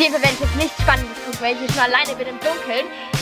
jeden Fall werde ich jetzt nichts Spannendes gucken, weil ich hier schon alleine bin im Dunkeln.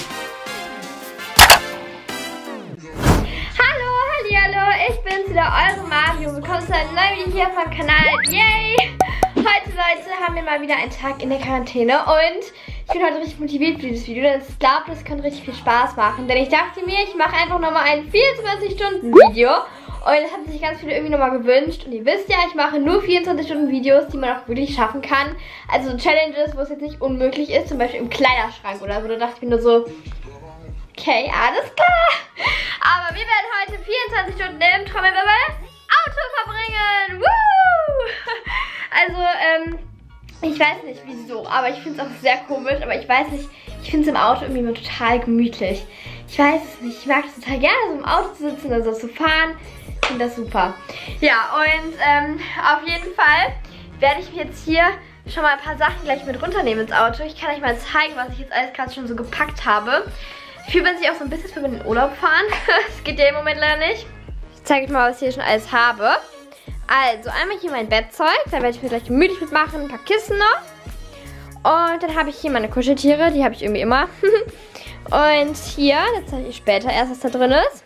Hallo, ich bin's wieder, eure Mario. Willkommen zu einem neuen Video hier auf meinem Kanal. Yay! Heute, Leute, haben wir mal wieder einen Tag in der Quarantäne und ich bin heute richtig motiviert für dieses Video, denn ich glaube, das könnte richtig viel Spaß machen. Denn ich dachte mir, ich mache einfach nochmal ein 24-Stunden-Video und das haben sich ganz viele irgendwie nochmal gewünscht. Und ihr wisst ja, ich mache nur 24-Stunden-Videos, die man auch wirklich schaffen kann. Also so Challenges, wo es jetzt nicht unmöglich ist, zum Beispiel im Kleiderschrank oder so. Da dachte ich mir nur so, okay, alles klar. Aber wir werden heute 24 Stunden im Trommelwirbel Auto verbringen. Woo! Also, ich weiß nicht wieso, aber ich finde es auch sehr komisch. Aber ich weiß nicht, ich finde es im Auto irgendwie immer total gemütlich. Ich weiß es nicht, ich mag es total gerne, so im Auto zu sitzen oder so zu fahren. Ich finde das super. Ja, und auf jeden Fall werde ich mir jetzt hier schon mal ein paar Sachen gleich mit runternehmen ins Auto. Ich kann euch mal zeigen, was ich jetzt alles gerade schon so gepackt habe. Fühlt man sich auch so ein bisschen, wenn wir in den Urlaub fahren. Das geht ja im Moment leider nicht. Ich zeige euch mal, was ich hier schon alles habe. Also, einmal hier mein Bettzeug. Da werde ich mir gleich gemütlich mitmachen. Ein paar Kissen noch. Und dann habe ich hier meine Kuscheltiere. Die habe ich irgendwie immer. Und hier, das zeige ich später erst, was da drin ist.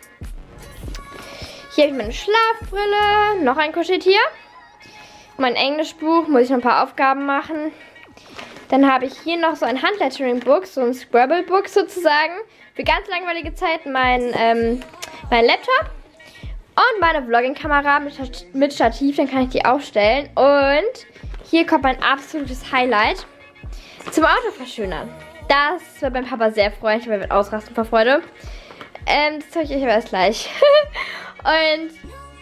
Hier habe ich meine Schlafbrille. Noch ein Kuscheltier. Mein Englischbuch. Muss ich noch ein paar Aufgaben machen. Dann habe ich hier noch so ein Handlettering-Book. So ein Scrabble-Book sozusagen. Für ganz langweilige Zeiten mein Laptop und meine Vlogging-Kamera mit Stativ, dann kann ich die aufstellen. Und hier kommt mein absolutes Highlight zum Auto verschönern. Das wird mein Papa sehr freuen, weil er wird ausrasten vor Freude. Das zeige ich euch aber erst gleich. Und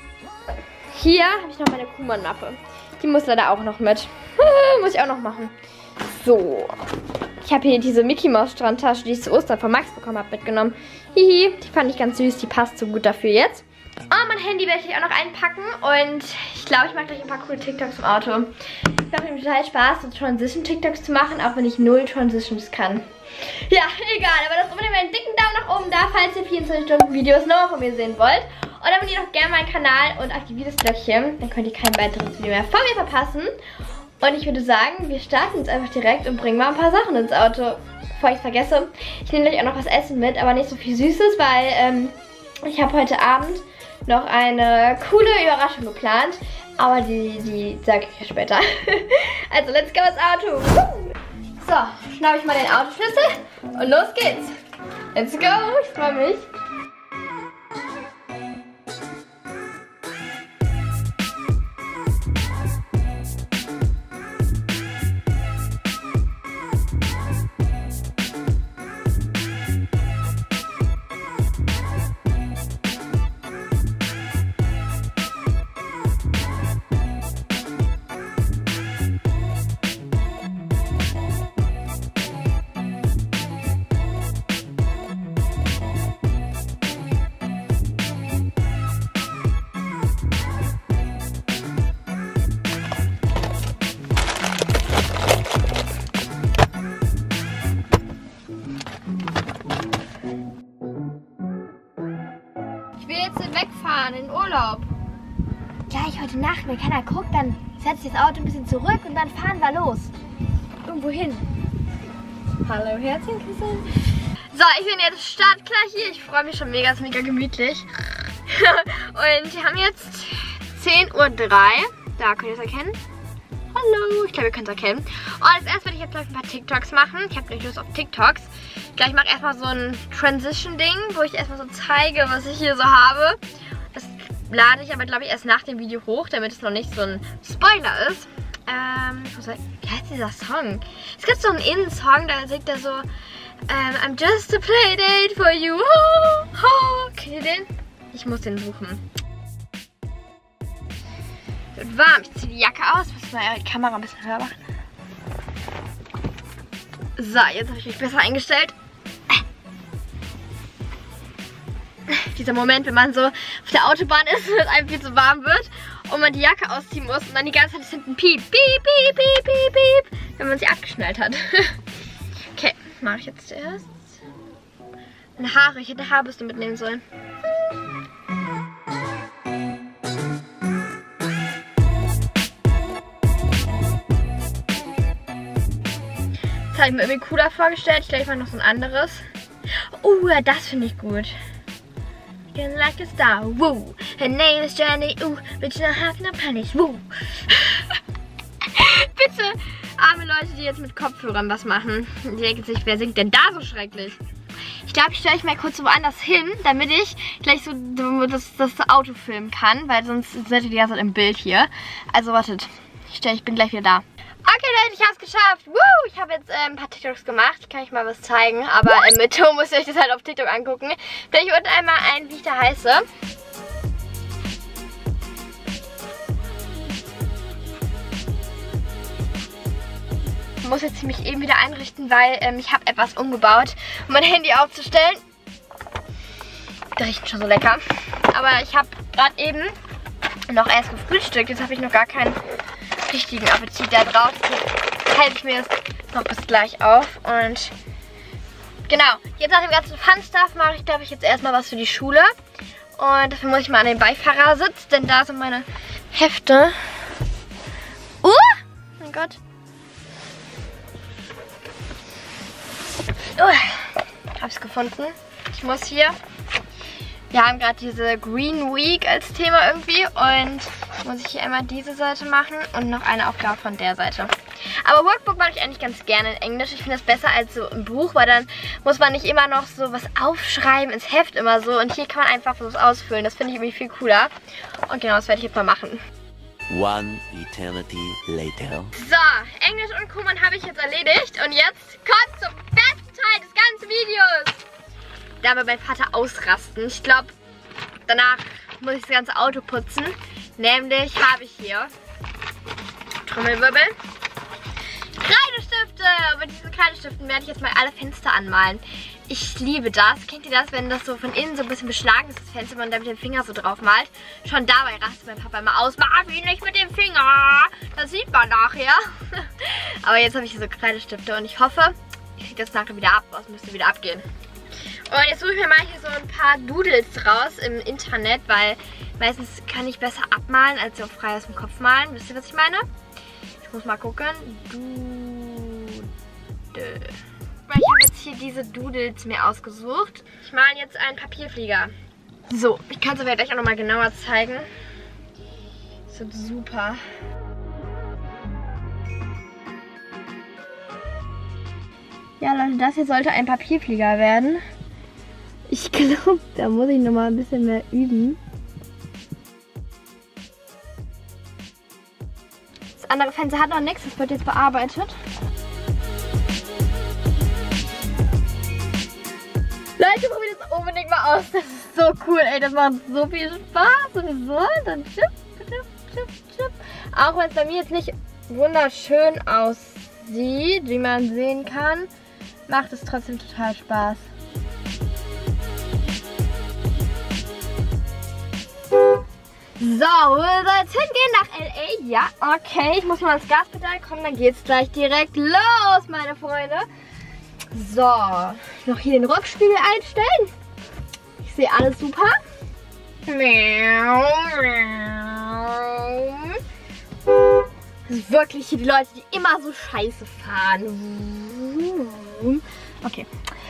hier habe ich noch meine Kuhmann-Mappe. Die muss leider auch noch mit. Muss ich auch noch machen. So. Ich habe hier diese Mickey Maus Strandtasche, die ich zu Ostern von Max bekommen habe, mitgenommen. Hihi, die fand ich ganz süß, die passt so gut dafür jetzt. Und mein Handy werde ich auch noch einpacken und ich glaube, ich mache gleich ein paar coole TikToks im Auto. Es macht mir total Spaß, so Transition-TikToks zu machen, auch wenn ich 0 Transitions kann. Ja, egal, aber lasst unbedingt einen dicken Daumen nach oben da, falls ihr 24-Stunden-Videos nochmal von mir sehen wollt. Und abonniert auch gerne meinen Kanal und aktiviert das Glöckchen, dann könnt ihr kein weiteres Video mehr von mir verpassen. Und ich würde sagen, wir starten jetzt einfach direkt und bringen mal ein paar Sachen ins Auto. Bevor ich es vergesse, ich nehme gleich auch noch was essen mit, aber nicht so viel Süßes, weil ich habe heute Abend noch eine coole Überraschung geplant. Aber die sage ich ja später. Also, let's go ins Auto. So, schnappe ich mal den Autoschlüssel und los geht's. Let's go, ich freue mich. Wegfahren in den Urlaub. Gleich heute Nacht, wenn keiner guckt, dann setze ich das Auto ein bisschen zurück und dann fahren wir los. Irgendwo hin. Hallo Herzchen, Christian. So, ich bin jetzt startklar hier. Ich freue mich schon mega, es ist mega gemütlich. Und wir haben jetzt 10:03 Uhr. Da könnt ihr es erkennen. Hallo, ich glaube, ihr könnt es erkennen. Und als erstes werde ich jetzt gleich ein paar TikToks machen. Ich habe nicht Lust auf TikToks. Ich mache erstmal so ein Transition-Ding, wo ich erstmal so zeige, was ich hier so habe. Das lade ich aber, glaube ich, erst nach dem Video hoch, damit es noch nicht so ein Spoiler ist. Wie heißt dieser Song? Es gibt so einen Innen-Song, da singt er so I'm just a playdate for you. Oh, oh. Kennt ihr den? Ich muss den suchen. Es wird warm. Ich ziehe die Jacke aus. Muss mal die Kamera ein bisschen höher machen. So, jetzt habe ich mich besser eingestellt. Dieser Moment, wenn man so auf der Autobahn ist und es einem viel zu warm wird und man die Jacke ausziehen muss und dann die ganze Zeit ist hinten piep, piep, piep, piep, piep, piep, wenn man sie abgeschnallt hat. Okay, mache ich jetzt zuerst. Meine Haare, ich hätte Haarbürste mitnehmen sollen. habe ich mir irgendwie cooler vorgestellt. Ich glaube, ich mache noch so ein anderes. Oh, ja, das finde ich gut. Like a star, woo. Her name is Jenny, but you don't have no punish, woo. Bitte, arme Leute, die jetzt mit Kopfhörern was machen. Die denken sich, wer singt denn da so schrecklich? Ich glaube, ich stelle euch mal kurz woanders hin, damit ich gleich so das Auto filmen kann, weil sonst seid ihr die ganze Zeit im Bild hier. Also wartet, ich bin gleich wieder da. Okay Leute, ich habe es geschafft. Woo! Ich habe jetzt ein paar TikToks gemacht. Ich kann euch mal was zeigen, aber mit Ton müsst ihr euch das halt auf TikTok angucken. Stelle ich unten einmal ein, wie ich da heiße. Ich muss jetzt mich eben wieder einrichten, weil ich habe etwas umgebaut, um mein Handy aufzustellen. Das riecht schon so lecker. Aber ich habe gerade eben noch erst gefrühstückt. Jetzt habe ich noch gar keinen richtigen Appetit da drauf. Jetzt halte ich mir das noch bis gleich auf. Und genau, jetzt nach dem ganzen Fun-Stuff mache ich, glaube ich, jetzt erstmal was für die Schule. Und dafür muss ich mal an den Beifahrersitz, denn da sind meine Hefte. Oh mein Gott. Hab's gefunden. Ich muss hier. Wir haben gerade diese Green Week als Thema irgendwie und muss ich hier einmal diese Seite machen und noch eine Aufgabe von der Seite. Aber Workbook mache ich eigentlich ganz gerne in Englisch. Ich finde das besser als so ein Buch, weil dann muss man nicht immer noch so was aufschreiben ins Heft immer so. Und hier kann man einfach was ausfüllen. Das finde ich irgendwie viel cooler. Und genau, das werde ich jetzt mal machen. One eternity later. So, Englisch und Kummern habe ich jetzt erledigt. Und jetzt kommt zum besten Teil des ganzen Videos. Da wird mein Vater ausrasten. Ich glaube, danach muss ich das ganze Auto putzen. Nämlich habe ich hier Trommelwirbel. Kreidestifte! Und mit diesen Kreidestiften werde ich jetzt mal alle Fenster anmalen. Ich liebe das. Kennt ihr das, wenn das so von innen so ein bisschen beschlagen ist, das Fenster, und man da mit dem Finger so drauf malt? Schon dabei rastet mein Papa immer aus. Marvin, nicht mit dem Finger! Das sieht man nachher. Aber jetzt habe ich hier so Kreidestifte und ich hoffe, ich kriege das nachher wieder ab. Das müsste wieder abgehen. Und jetzt suche ich mir mal hier so ein paar Doodles raus im Internet, weil meistens kann ich besser abmalen, als so frei aus dem Kopf malen. Wisst ihr, was ich meine? Ich muss mal gucken. Doodle. Ich habe jetzt hier diese Doodles mir ausgesucht. Ich male jetzt einen Papierflieger. So, ich kann es euch gleich auch nochmal genauer zeigen. Das wird super. Ja Leute, das hier sollte ein Papierflieger werden. Ich glaube, da muss ich nochmal ein bisschen mehr üben. Das andere Fenster hat noch nichts, das wird jetzt bearbeitet. Leute, probiert das unbedingt mal aus. Das ist so cool, ey. Das macht so viel Spaß. Und so, dann chip, chip, chip, chip. Auch wenn es bei mir jetzt nicht wunderschön aussieht, wie man sehen kann, macht es trotzdem total Spaß. So, wir sollen jetzt hingehen nach LA. Ja, okay. Ich muss mal ans Gaspedal kommen, dann geht's gleich direkt los, meine Freunde. So, noch hier den Rückspiegel einstellen. Ich sehe alles super. Das ist wirklich hier die Leute, die immer so scheiße fahren. Okay.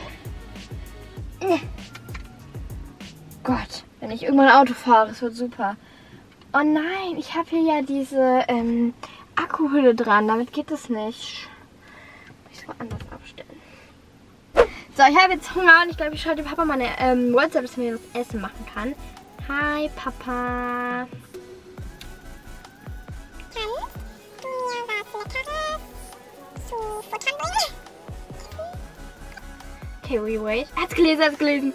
Gott, wenn ich irgendwann Auto fahre, es wird super. Oh nein, ich habe hier ja diese Akkuhülle dran. Damit geht es nicht. Muss ich mal anders abstellen. So, ich habe jetzt Hunger und ich glaube, ich schaue dem Papa mal eine WhatsApp, dass er mir was Essen machen kann. Hi, Papa. Okay, wait. Er hat's gelesen,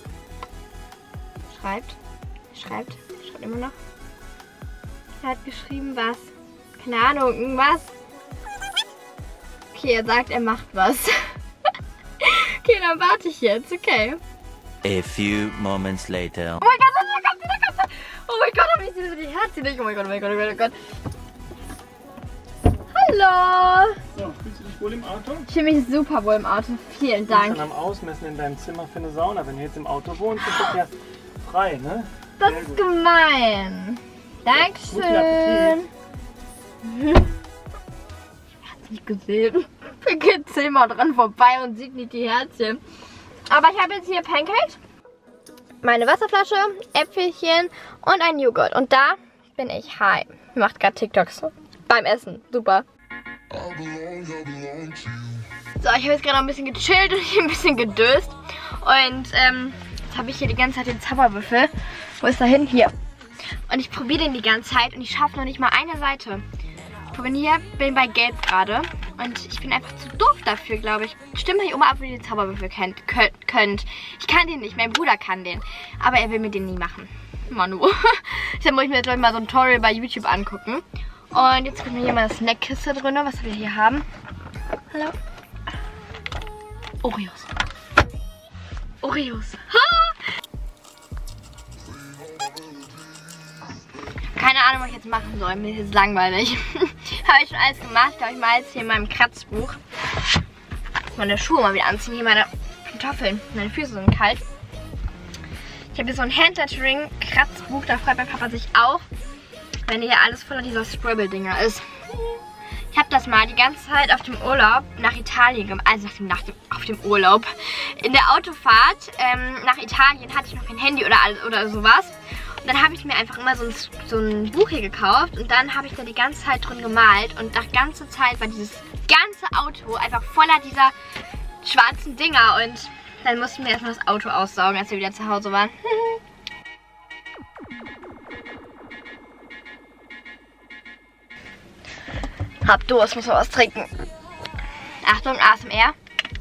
Schreibt immer noch. Er hat geschrieben, was? Keine Ahnung, irgendwas. Okay, er sagt, er macht was. Okay, dann warte ich jetzt, okay. A few moments later. Oh mein Gott, oh mein Gott, aber ich sehe so die Herzen nicht. Oh mein Gott, oh mein Gott, oh mein Gott. Hallo. So, fühlst du dich wohl im Auto? Ich fühle mich super wohl im Auto. Vielen Dank. Du bist dann am Ausmessen in deinem Zimmer für eine Sauna. Wenn du jetzt im Auto wohnst, ist das ja frei, ne? Das ist gemein. Dankeschön. Guten Appetit. Ich hab's nicht gesehen. geht zehnmal dran vorbei und sieht nicht die Herzchen. Aber ich habe jetzt hier Pancakes, meine Wasserflasche, Äpfelchen und ein Joghurt. Und da bin ich high. Macht gerade TikToks beim Essen. Super. So, ich habe jetzt gerade noch ein bisschen gechillt und hier ein bisschen gedöst. Und jetzt habe ich hier die ganze Zeit den Zauberwürfel. Wo ist er hin? Hier. Und ich probiere den die ganze Zeit und ich schaffe noch nicht mal eine Seite. Ich bin bei Gelb gerade. Und ich bin einfach zu doof dafür, glaube ich. Stimmt hier oben ab, wie ihr den Zauberwürfel könnt. Ich kann den nicht, mein Bruder kann den. Aber er will mir den nie machen. Manu. Deshalb muss ich mir jetzt, glaube ich, mal so ein Tutorial bei YouTube angucken. Und jetzt gucken wir hier mal das Snackkiste drin, was wir hier haben. Hallo? Oreos. Oreos. Ha! Keine Ahnung, was ich jetzt machen soll. Mir ist jetzt langweilig. Habe ich schon alles gemacht. Ich glaube, ich mache jetzt hier in meinem Kratzbuch. Meine Schuhe mal wieder anziehen. Hier meine Pantoffeln. Meine Füße sind kalt. Ich habe hier so ein Handlettering-Kratzbuch. Da freut mein Papa sich auch, wenn hier alles voller dieser Scribble-Dinger ist. Ich habe das mal die ganze Zeit auf dem Urlaub nach Italien gemacht. Also auf dem Urlaub. In der Autofahrt nach Italien hatte ich noch kein Handy oder sowas. Und dann habe ich mir einfach immer so ein Buch hier gekauft. Und dann habe ich da die ganze Zeit drin gemalt. Und nach ganzer Zeit war dieses ganze Auto einfach voller dieser schwarzen Dinger. Und dann mussten wir erstmal das Auto aussaugen, als wir wieder zu Hause waren. Hab Durst, muss mal was trinken. Achtung, ASMR.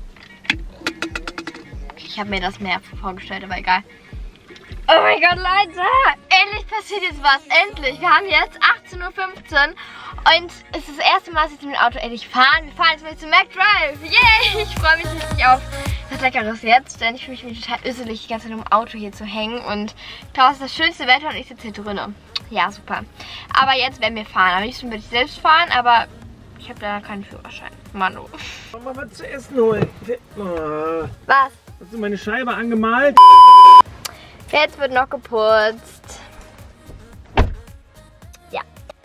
Ich habe mir das mehr vorgestellt, aber egal. Oh mein Gott, Leute! Endlich passiert jetzt was. Endlich! Wir haben jetzt 18:15 Uhr und es ist das erste Mal, dass ich mit dem Auto endlich fahren. Wir fahren jetzt mal zu McDrive. Yay! Ich freue mich richtig auf das Leckeres jetzt, denn ich fühle mich total öselig, die ganze Zeit im Auto hier zu hängen. Und draußen ist das schönste Wetter und ich sitze hier drinnen. Ja, super. Aber jetzt werden wir fahren. Am liebsten würde ich selbst fahren, aber ich habe da keinen Führerschein. Manu. Mal was zu essen holen. Was? Hast du meine Scheibe angemalt? Jetzt wird noch geputzt. Ja.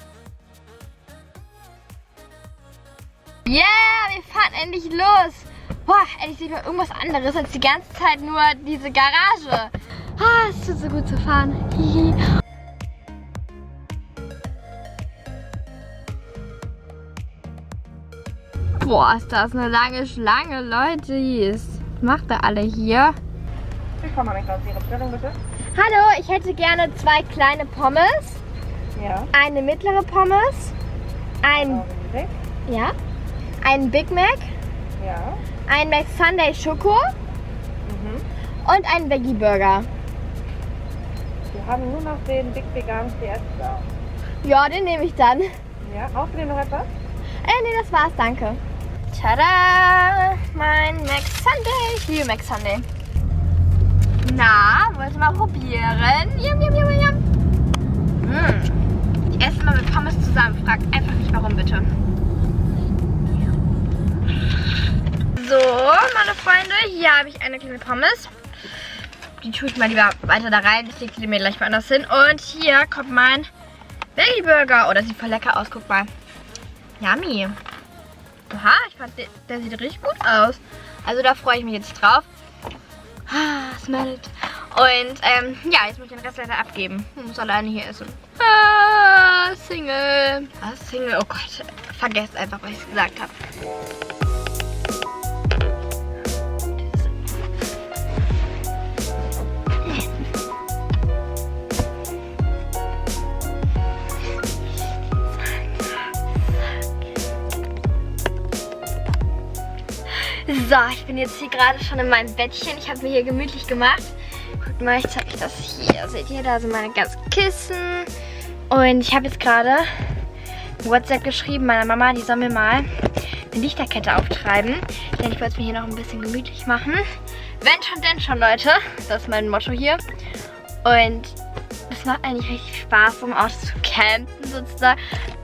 Yeah, wir fahren endlich los. Boah, endlich sieht man irgendwas anderes als die ganze Zeit nur diese Garage. Ah, es tut so gut zu fahren. Hihi. Boah, ist das eine lange Schlange, Leute. Was macht ihr alle hier? Willkommen, Ihre Bestellung bitte. Hallo, ich hätte gerne 2 kleine Pommes, Ja. eine mittlere Pommes, ein Big Mac, Ja. ein McSunday Schoko und einen Veggie Burger. Wir haben nur noch den Big Vegan CS da. Ja, den nehme ich dann. Ja. Brauchst du denn noch etwas? Nee, das war's, danke. Tada! Mein McSunday. Ich liebe McSunday. Na, wollt ihr mal probieren? Yum, yum, yum, yum. Ich esse immer mit Pommes zusammen. Fragt einfach nicht warum, bitte. So, meine Freunde, hier habe ich eine kleine Pommes. Die tue ich mal lieber weiter da rein. Ich lege die mir gleich woanders hin. Und hier kommt mein Veggie Burger. Oh, das sieht voll lecker aus. Guck mal. Yummy. Oha, ich fand, der sieht richtig gut aus. Also da freue ich mich jetzt drauf. Ah, smell it. Und ja, jetzt muss ich den Rest leider abgeben. Ich muss alleine hier essen. Ah, Single. Was? Single? Oh Gott. Vergesst einfach, was ich gesagt habe. So, ich bin jetzt hier gerade schon in meinem Bettchen. Ich habe mir hier gemütlich gemacht. Guckt mal, ich zeige euch das hier. Seht ihr, da sind meine ganzen Kissen. Und ich habe jetzt gerade WhatsApp geschrieben meiner Mama, die soll mir mal eine Lichterkette auftreiben. Denn ich wollte es mir hier noch ein bisschen gemütlich machen. Wenn schon, denn schon, Leute. Das ist mein Motto hier. Und es macht eigentlich richtig Spaß, um auch zu campen sozusagen.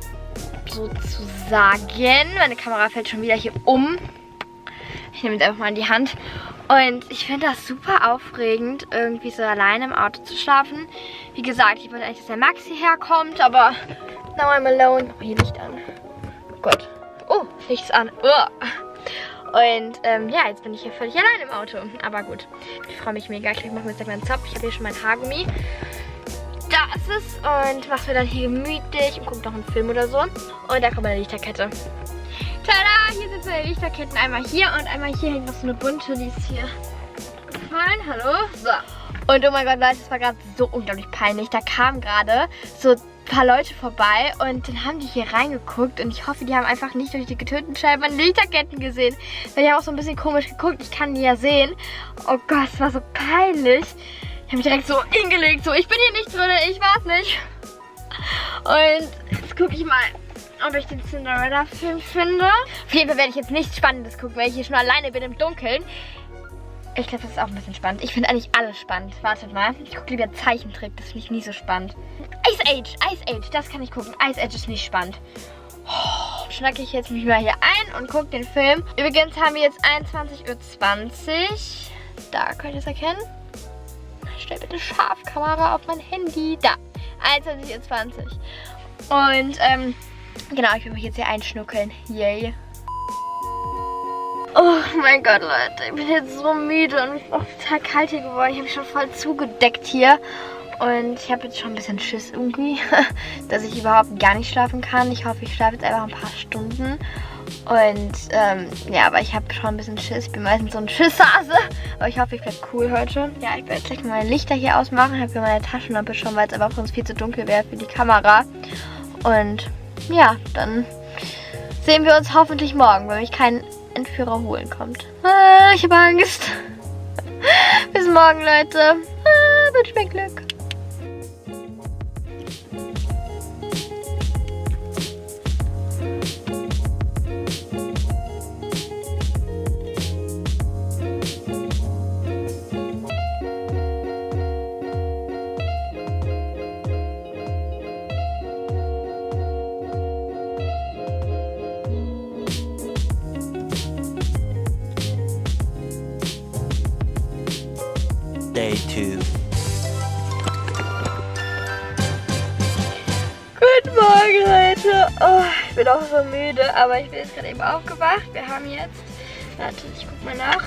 Meine Kamera fällt schon wieder hier um. Ich nehme jetzt einfach mal in die Hand. Und ich finde das super aufregend, irgendwie so alleine im Auto zu schlafen. Wie gesagt, ich wollte eigentlich, dass der Max hierher kommt, aber now I'm alone. Oh, hier Licht an. Oh Gott. Oh, Licht's an. Und ja, jetzt bin ich hier völlig allein im Auto. Aber gut, ich freue mich mega. Ich mache mir jetzt gleich meinen Zopf. Ich habe hier schon mein Haargummi. Da ist es. Und mache mir dann hier gemütlich und gucke noch einen Film oder so. Und da kommt meine Lichterkette. Tada! Hier sind meine Lichterketten. Einmal hier und einmal hier hängt noch so eine bunte. Die ist hier gefallen. Hallo? So. Und oh mein Gott, Leute, das war gerade so unglaublich peinlich. Da kamen gerade so ein paar Leute vorbei und dann haben die hier reingeguckt und ich hoffe, die haben einfach nicht durch die getönten Scheiben meine Lichterketten gesehen. Weil die haben auch so ein bisschen komisch geguckt. Ich kann die ja sehen. Oh Gott, das war so peinlich. Ich habe mich direkt so hingelegt. So, ich bin hier nicht drin, ich war's nicht. Und jetzt gucke ich mal, ob ich den Cinderella-Film finde. Auf jeden Fall werde ich jetzt nichts Spannendes gucken, weil ich hier schon alleine bin im Dunkeln. Ich glaube, das ist auch ein bisschen spannend. Ich finde eigentlich alles spannend. Wartet mal. Ich gucke lieber Zeichentrick. Das finde ich nie so spannend. Ice Age. Ice Age. Das kann ich gucken. Ice Age ist nicht spannend. Oh, schnacke ich jetzt mich mal hier ein und gucke den Film. Übrigens haben wir jetzt 21:20 Uhr. Da könnt ihr es erkennen. Stell bitte scharf Kamera auf mein Handy. Da. 21:20 Uhr. Und genau, ich will mich jetzt hier einschnuckeln. Yay. Oh mein Gott, Leute, ich bin jetzt so müde und es ist auch total kalt hier geworden. Ich habe mich schon voll zugedeckt hier. Und ich habe jetzt schon ein bisschen Schiss irgendwie, dass ich überhaupt gar nicht schlafen kann. Ich hoffe, ich schlafe jetzt einfach ein paar Stunden. Und ja, aber ich habe schon ein bisschen Schiss. Ich bin meistens so ein Schisshase. Aber ich hoffe, ich werde cool heute. Ja, ich werde jetzt gleich mal meine Lichter hier ausmachen. Ich habe hier meine Taschenlampe schon, weil es aber sonst viel zu dunkel wäre für die Kamera. Und ja, dann sehen wir uns hoffentlich morgen, wenn mich kein Entführer holen kommt. Ich habe Angst. Bis morgen, Leute. Wünscht mir Glück. Day 2. Guten Morgen, Leute. Oh, ich bin auch so müde, aber ich bin jetzt gerade eben aufgewacht. Wir haben jetzt, warte, ich guck mal nach,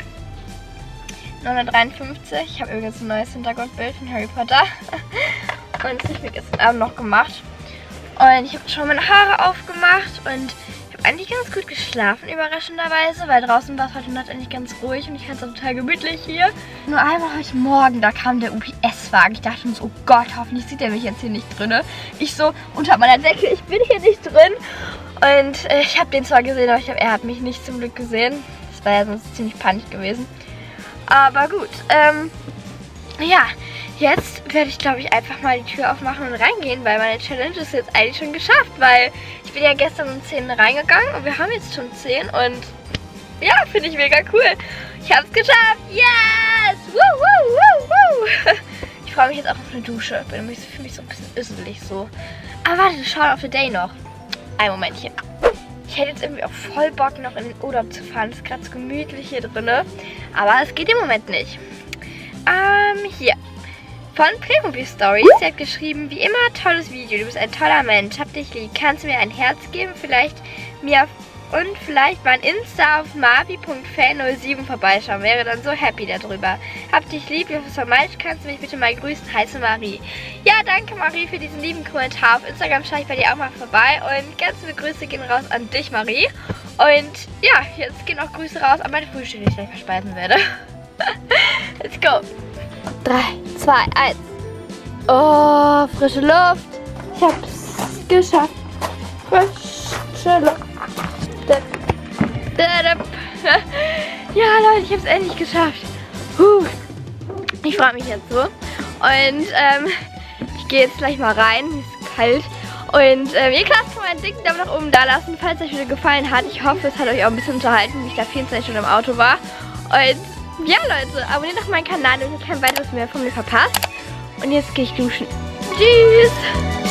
953. Ich habe übrigens ein neues Hintergrundbild von Harry Potter. Und das habe ich mir gestern Abend noch gemacht. Und ich habe schon meine Haare aufgemacht und ich habe eigentlich ganz gut geschlafen, überraschenderweise, weil draußen war es heute Nacht eigentlich ganz ruhig und ich fand es auch total gemütlich hier. Nur einmal heute Morgen, da kam der UPS-Wagen. Ich dachte mir so, oh Gott, hoffentlich sieht er mich jetzt hier nicht drin. Ich so unter meiner Decke, ich bin hier nicht drin. Und ich habe den zwar gesehen, aber ich glaube, er hat mich nicht zum Glück gesehen. Das war ja sonst ziemlich panisch gewesen. Aber gut, ja, jetzt werde ich, glaube ich, einfach mal die Tür aufmachen und reingehen, weil meine Challenge ist jetzt eigentlich schon geschafft, weil ich bin ja gestern um 10 reingegangen und wir haben jetzt schon 10 und ja, finde ich mega cool. Ich habe es geschafft, yes! Woo, woo, woo, woo. Ich freue mich jetzt auch auf eine Dusche, bin nämlich für mich so ein bisschen üsselig so. Aber warte, schau auf the day noch. Ein Momentchen. Ich hätte jetzt irgendwie auch voll Bock, noch in den Urlaub zu fahren. Es ist gerade so gemütlich hier drin, aber es geht im Moment nicht. Hier. Von Playmobil Stories. Sie hat geschrieben, wie immer, tolles Video. Du bist ein toller Mensch. Hab dich lieb. Kannst du mir ein Herz geben? Vielleicht mein Insta auf marvi.fan07 vorbeischauen. Wäre dann so happy darüber. Hab dich lieb. Ich hoffe, es vermeidest. Kannst du mich bitte mal grüßen? Heiße Marie. Ja, danke Marie für diesen lieben Kommentar. Auf Instagram schaue ich bei dir auch mal vorbei. Und ganz viele Grüße gehen raus an dich, Marie. Und ja, jetzt gehen auch Grüße raus an meine Frühstück, die ich gleich verspeisen werde. Let's go. 3, 2, 1. Oh, frische Luft. Ich hab's geschafft. Frische Luft. Ja, Leute, ich hab's endlich geschafft. Ich freue mich jetzt so. Und ich gehe jetzt gleich mal rein. Es ist kalt. Und ihr könnt mal einen dicken Daumen nach oben da lassen, falls es euch wieder gefallen hat. Ich hoffe, es hat euch auch ein bisschen unterhalten, wie ich da 24 Stunden im Auto war. Und ja, Leute, abonniert doch meinen Kanal, damit ihr kein weiteres mehr von mir verpasst. Und jetzt gehe ich duschen. Tschüss!